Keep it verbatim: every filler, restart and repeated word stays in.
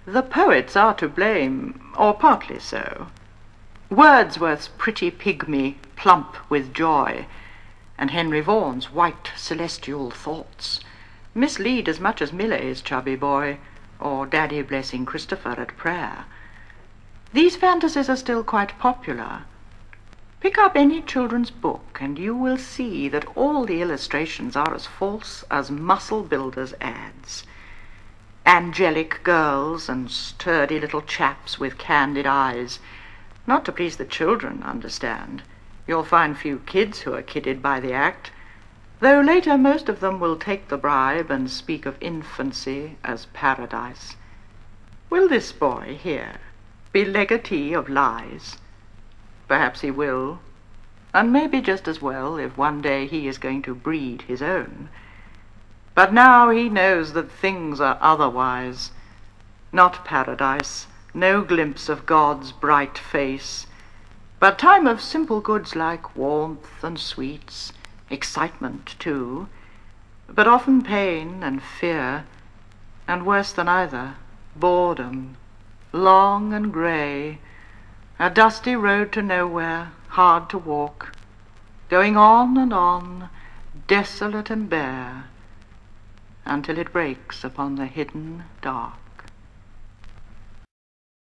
The poets are to blame, or partly so. Wordsworth's pretty pygmy, plump with joy, and Henry Vaughan's white celestial thoughts mislead as much as Millais' chubby boy, or Daddy blessing Christopher at prayer. These fantasies are still quite popular. Pick up any children's book, and you will see that all the illustrations are as false as muscle builders' ads. Angelic girls and sturdy little chaps with candid eyes. Not to please the children, understand. You'll find few kids who are kidded by the act, though later most of them will take the bribe and speak of infancy as paradise. Will this boy here be legatee of lies? Perhaps he will, and maybe just as well if one day he is going to breed his own. But now he knows that things are otherwise. Not paradise, no glimpse of God's bright face, but time of simple goods like warmth and sweets, excitement too, but often pain and fear, and worse than either, boredom, long and grey, a dusty road to nowhere, hard to walk, going on and on, desolate and bare, until it breaks upon the hidden dark.